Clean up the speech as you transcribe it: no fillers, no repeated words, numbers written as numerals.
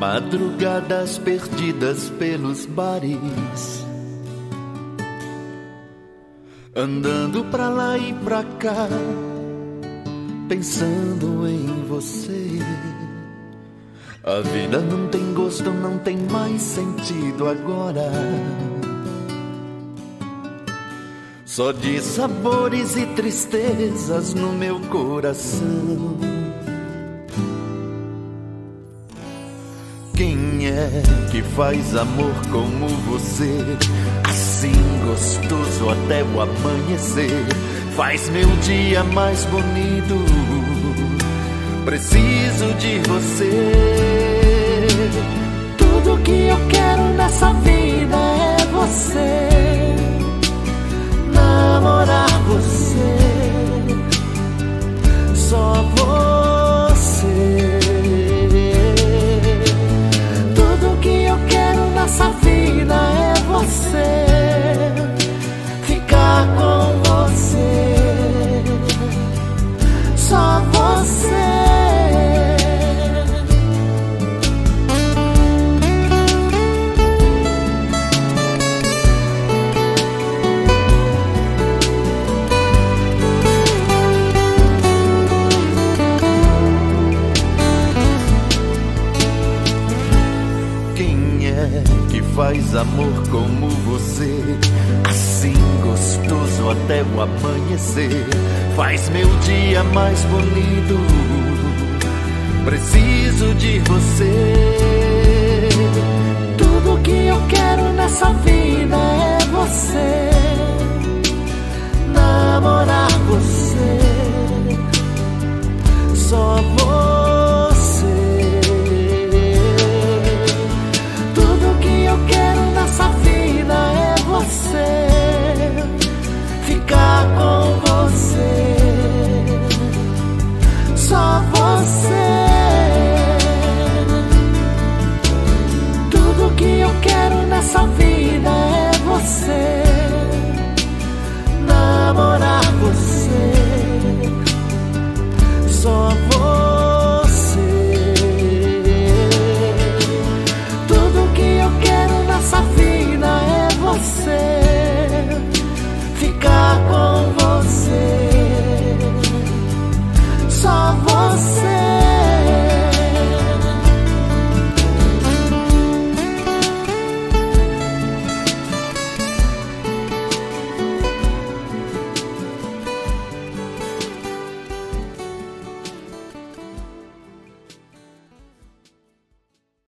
Madrugadas perdidas pelos bares, andando pra lá e pra cá, pensando em você. A vida não tem gosto, não tem mais sentido agora. Só de sabores e tristezas no meu coração. Quem é que faz amor como você? Assim gostoso até o amanhecer. Faz meu dia mais bonito. Preciso de você. Tudo que eu quero nessa vida é você. Namorar você, só você. Tudo que eu quero nessa vida é você. Ficar com você, só você. Faz amor como você, assim gostoso até o amanhecer. Faz meu dia mais bonito. Preciso de você. Tudo que eu quero nessa vida é você. Namorar você, só você. Essa vida é você. Ficar com você, só você. Tudo que eu quero nessa vida é você. Namorar você, só você. Tudo que eu quero nessa vida é você. Ficar com você, só você.